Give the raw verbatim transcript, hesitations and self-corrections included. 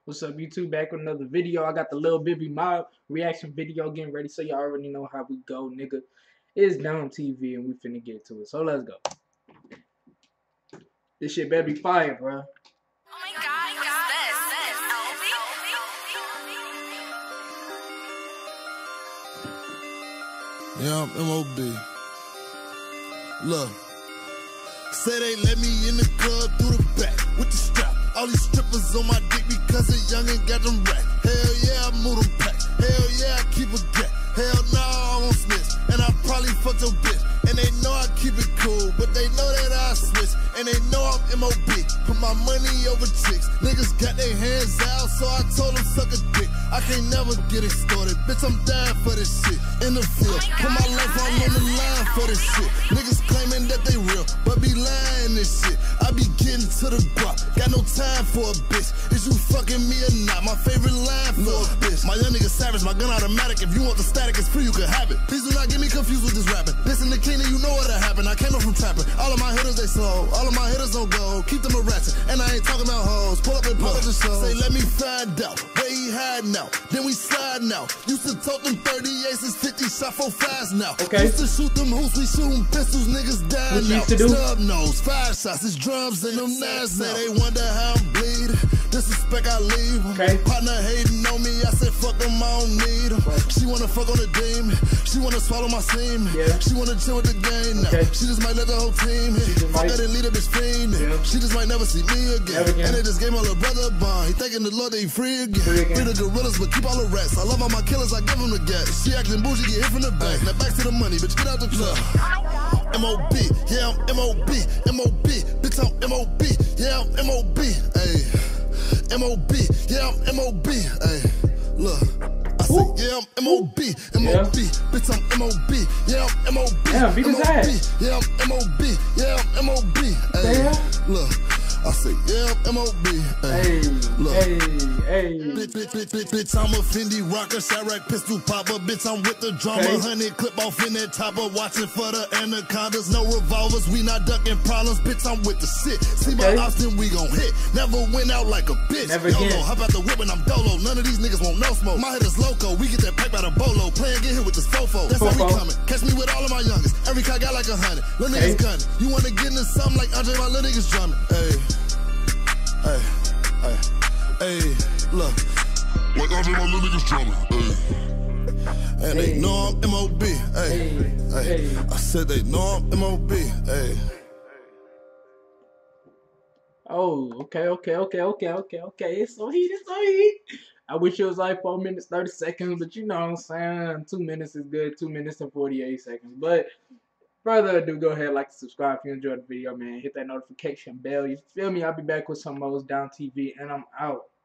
What's up, YouTube? Back with another video. I got the Lil Bibby Mob reaction video getting ready, so y'all already know how we go, nigga. It's Dom T V, and we finna get to it. So let's go. This shit better be fire, bro. Oh my god, what's this? This L B? Yeah, I'm M O B. Look, say they let me in the club through the back with the strap. All these strippers on my dick because a youngin' got them rack. Hell yeah, I move them pack. Hell yeah, I keep a gap. Hell no, I won't snitch. And I probably fuck your bitch. And they know I keep it cool, but they know that I switch. And they know I'm M O B. Put my money over chicks. Niggas got their hands out, so I told them suck a dick. I can't never get extorted. Bitch, I'm dying for this shit. In the field, put my life all on the line for this shit. Niggas claiming that they real, but be lying this shit. I be getting to the guap. Got no time for a bitch. Is you fucking me or not? My favorite line for a bitch. My young nigga savage, my gun automatic. If you want the static, it's free, you can have it. Please do not get me confused with this rapping. Listen to King, you know what'll happen. I came up from trapping. All of my hitters, they slow. All of my hitters don't go. Keep them a ratchet. And I ain't talking about hoes. Pull up and pop up the show. Say, let me find out where he hiding out. Then we slide now. Used to tote them thirty aces, fifty shot four fives now. Okay. Used to shoot them hoops, we shooting pistols, niggas dying What you now. used to do? Snub nose, five shots, it's drums and them knives now. Say they wonder how I'm bleeding. Disrespect, I leave 'em. Okay. Partner hating on me, I said fuck them, I don't need 'em. She wanna fuck on the demon. She wanna swallow my semen. Yeah. She wanna chill with the game now. Okay. She just might let the whole team hit. Fuck might. that and lead a bitch fiending. Yeah. She just might never see me again. Never again. And they just gave my little brother a bond. He thanking the Lord that he free again. Free again. Free the gorillas, but keep all the rest. I love all my killers, I give them the gas. She acting bougie, get hit from the back. Now back to the money, bitch, get out the club. M O B, yeah, I'm M O B, M O B, bitch, I'm M O B, yeah, I'm M O B, ayy. M O B, yeah, I'm M O B, ayy. Look, I say, Woo. yeah, I'm M O B, M O B, Yeah. bitch, I'm M O B, yeah, I'm M O B, Damn, beat his M O B, ass. yeah, I'm M O B, yeah, I'm M O B, ayy. Damn. Look, I say, yeah, I'm M O B, Hey, ayy. Look. hey, hey. Bitch, bitch, bitch, bitch, bitch, I'm a Fendi rocker, Chirac pistol popper. Bitch, I'm with the drama, Okay. honey clip off in that topper. Watching for the anacondas, no revolvers, we not ducking problems. Bitch, I'm with the shit. See Okay. my Austin, we gon' hit. Never went out like a bitch. Never YOLO, again. hop out the whip and I'm dolo. None of these niggas want no smoke. My hitters loco, we get that pipe out of bolo. Play and get hit with this fofo. That's how we Fofo. coming. Catch me with all of my youngest. Every car got like a hundred. Little Okay. niggas gunning. You wanna get into something like Andre, my little niggas drumming. Hey. Hey, hey, hey, look. Like Andre, my little niggas drumming. Hey. And they Hey. know I'm M O B. Hey, Hey. hey. Hey. I said they know I'm M O B. Hey. Oh, okay, okay, okay, okay, okay, okay. It's so heat, it's so heat. I wish it was like four minutes, thirty seconds, but you know what I'm saying? Two minutes is good, two minutes and forty-eight seconds. But further ado, go ahead, like, subscribe if you enjoyed the video, man. Hit that notification bell. You feel me? I'll be back with some more Dom T V, and I'm out.